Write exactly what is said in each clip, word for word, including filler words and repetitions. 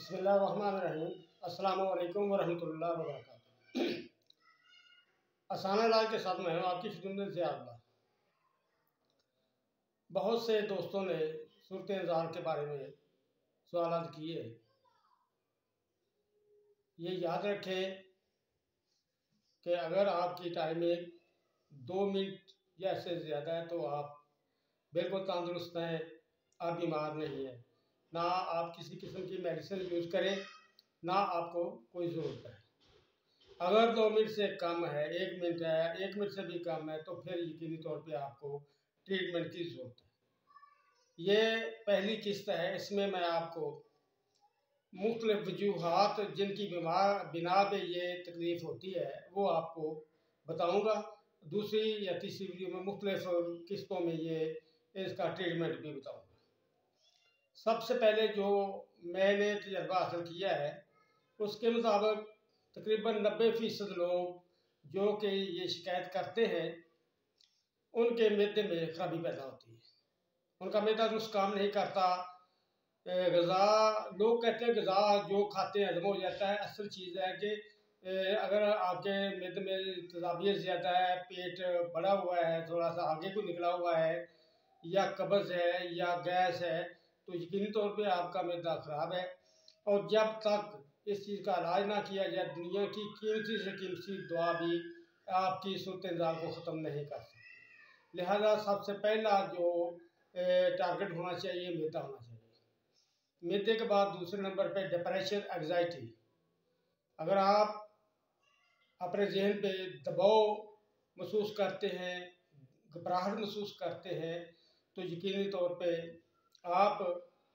बिस्मिल्लाहिर्रहमानिर्रहीम। अस्सलामु अलैकुम वरहमतुल्लाहि वबरकातुहू। असाना लाल के साथ मैं हूँ आपकी खिदमत से आगला। बहुत से दोस्तों ने सूरत इंसान के बारे में सवाल किए। ये याद रखें कि अगर आपकी टाइमिंग दो मिनट या इससे ज़्यादा है तो आप बिल्कुल तंदुरुस्त हैं, आप बीमार नहीं हैं। ना आप किसी किस्म की मेडिसिन यूज़ करें, ना आपको कोई ज़रूरत है। अगर दो मिनट से कम है, एक मिनट है, एक मिनट से भी कम है, तो फिर यकीनी तौर पे आपको ट्रीटमेंट की ज़रूरत है। ये पहली किस्त है। इसमें मैं आपको मुख्तलिफ वजूहात जिनकी बीमार बिना पे ये तकलीफ़ होती है वो आपको बताऊंगा। दूसरी या तीसरी वीडियो में मुख्तलिफ किस्तों में ये इसका ट्रीटमेंट भी बताऊंगा। सबसे पहले जो मैंने तजर्बा हासिल किया है उसके मुताबिक तकरीबन नब्बे फ़ीसद लोग जो कि ये शिकायत करते हैं उनके मैदे में खराबी पैदा होती है। उनका मैदा दुरुस्त काम नहीं करता। ग़िज़ा लोग कहते हैं ग़िज़ा जो खाते हैं हज़म हो जाता है। असल चीज़ है कि अगर आपके मैदे में तेज़ाबियत ज़्यादा है, पेट बड़ा हुआ है, थोड़ा सा आगे को निकला हुआ है, या कब्ज़ है या गैस है, तो यकीनी तौर पे आपका मैदा ख़राब है। और जब तक इस चीज़ का इलाज ना किया जाए दुनिया की कीमती से कीमती दवा भी आपकी सूरत इंसान को ख़त्म नहीं कर सकती। लिहाजा सबसे पहला जो टारगेट होना चाहिए मैदा होना चाहिए। मैदे के बाद दूसरे नंबर पे डिप्रेशन, एंग्जाइटी। अगर आप अपने जहन पे दबाव महसूस करते हैं, घबराहट महसूस करते हैं, तो यकीनी तौर पे आप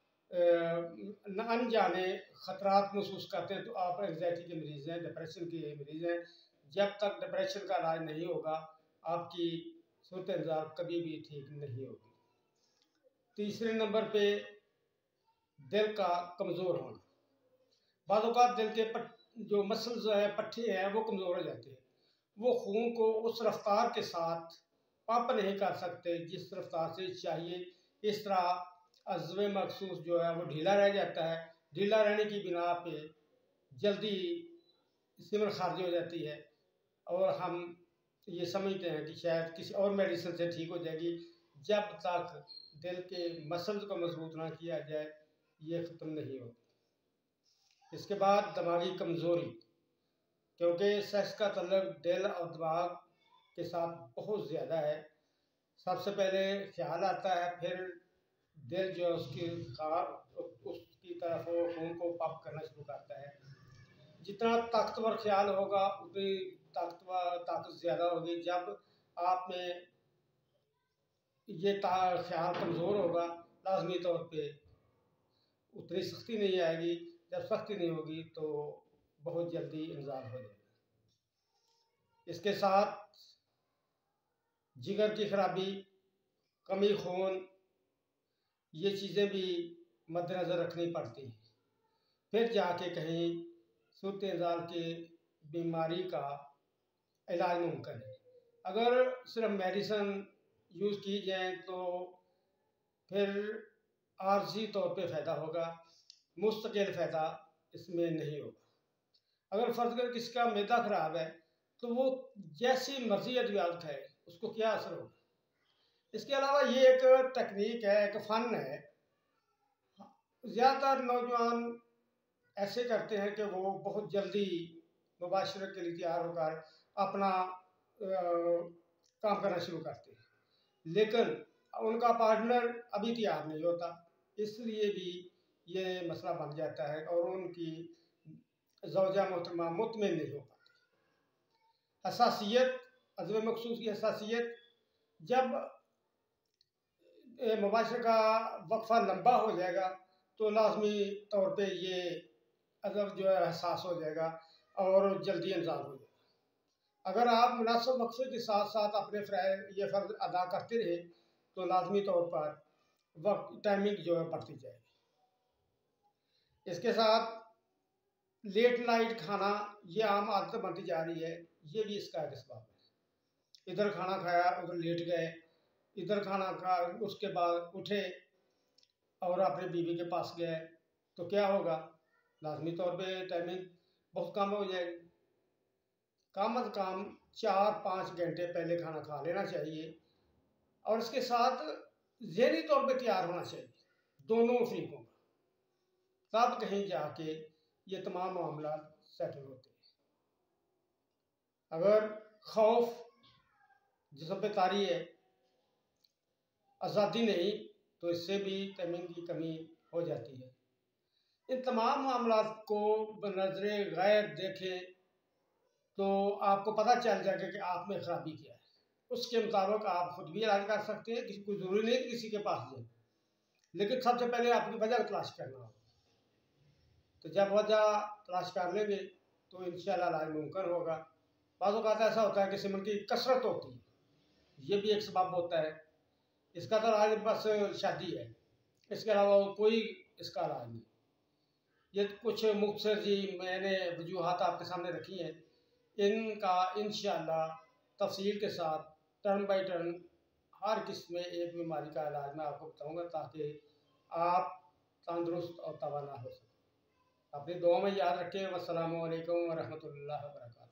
न अनजाने ख़तरात महसूस करते हैं तो आप एंग्जाइटी के मरीज़ हैं, डिप्रेशन के मरीज़ हैं। जब तक डिप्रेशन का इलाज नहीं होगा आपकी सूरत इंसान कभी भी ठीक नहीं होगी। तीसरे नंबर पे दिल का कमज़ोर होना। बाद औक़ात दिल के पट जो मसल्स है, पट्टे हैं, वो कमज़ोर हो जाते हैं। वो खून को उस रफ्तार के साथ पंप नहीं कर सकते जिस रफ्तार से चाहिए। इस तरह अज़्व मखसूस जो है वो ढीला रह जाता है। ढीला रहने की बिना पे जल्दी सिमर खारिज हो जाती है और हम ये समझते हैं कि शायद किसी और मेडिसिन से ठीक हो जाएगी। जब तक दिल के मसल्स को मजबूत ना किया जाए ये ख़त्म नहीं होती। इसके बाद दिमागी कमज़ोरी, क्योंकि सेक्स का तल्लुक़ दिल और दिमाग के साथ बहुत ज़्यादा है। सबसे पहले ख्याल आता है, फिर दिल जो है उसकी उसकी तरफ खून को पंप करना शुरू करता है। जितना ताकतवर ख्याल होगा उतनी ताकतवर ताकत ज़्यादा होगी। जब आप में ये ख्याल कमज़ोर होगा लाजमी तौर पे उतनी सख्ती नहीं आएगी। जब सख्ती नहीं होगी तो बहुत जल्दी इंजाल हो जाएगा। इसके साथ जिगर की खराबी, कमी खून, ये चीज़ें भी मद्देनज़र रखनी पड़ती हैं। फिर जाके कहीं सूरत इंसान की बीमारी का इलाज मुमकिन है। अगर सिर्फ मेडिसिन यूज़ की जाए तो फिर आर्जी तौर पे फ़ायदा होगा, मुस्तकिल फ़ायदा इसमें नहीं होगा। अगर फ़र्ज़ कर किसी का मैदा ख़राब है तो वो जैसी मर्ज़ी अद्वियात खाए, उसको क्या असर होगा। इसके अलावा ये एक टेक्निक है, एक फ़न है। ज़्यादातर नौजवान ऐसे करते हैं कि वो बहुत जल्दी मुबाशरत के लिए तैयार होकर अपना आ, काम करना शुरू करते हैं, लेकिन उनका पार्टनर अभी तैयार नहीं होता। इसलिए भी ये मसला बन जाता है और उनकी ज़ौजा मोहतरमा मुतमिन नहीं हो पाती। हसासियत, अज़्व मखसूस की हसासियत, जब मुबाशरत का वक्फ़ा लंबा हो जाएगा तो लाजमी तौर पे ये अज़्व जो है हसास हो जाएगा और जल्दी इंजाल हो जाएगा। अगर आप मुनासिब वक्फ़े के साथ साथ अपने ये फ़र्ज़ अदा करते रहे तो लाजमी तौर पर वक्त टाइमिंग जो है बढ़ती जाएगी। इसके साथ लेट नाइट खाना, ये आम आदत बनती जा रही है। ये भी इसका एक असबाब है। इधर खाना खाया, उधर लेट गए, इधर खाना खा उसके बाद उठे और अपने बीवी के पास गए तो क्या होगा, लाजमी तौर पे टाइमिंग बहुत कम हो जाएगी। कम अज़ कम चार पाँच घंटे पहले खाना खा लेना चाहिए और इसके साथ ज़हनी तौर पे तैयार होना चाहिए दोनों फरीकों का, तब कहीं जाके ये तमाम मामला सेटल होते हैं। अगर खौफ जिस्म पे तारी है, आज़ादी नहीं, तो इससे भी टाइमिंग की कमी हो जाती है। इन तमाम मामलात को बनज़रे गैर देखें तो आपको पता चल जाएगा कि आप में खराबी क्या है। उसके मुताबिक आप खुद भी इलाज कर सकते हैं, किसी कोई ज़रूरी नहीं कि किसी के पास जाए, लेकिन सबसे पहले आपकी वजह तलाश करना होगा। तो जब वजह तलाश कर लेंगे तो इंशाअल्लाह इलाज मुमकिन होगा। बाज़ औक़ात ऐसा होता है कि सिमन की कसरत होती है, ये भी एक सबब होता है। इसका तो इलाज बस शादी है, इसके अलावा कोई इसका इलाज नहीं। ये कुछ मुख्तसर जी मैंने वजूहात आपके सामने रखी हैं, इनका इंशाअल्लाह तफसील के साथ टर्न बाई टर्न हर किस्म में एक बीमारी का इलाज मैं आपको बताऊंगा, ताकि आप तंदुरुस्त और तवाना हो सकें। अपनी दुआ में याद रखें। वस्सलामु अलैकुम व रहमतुल्लाहि व बरकातहू।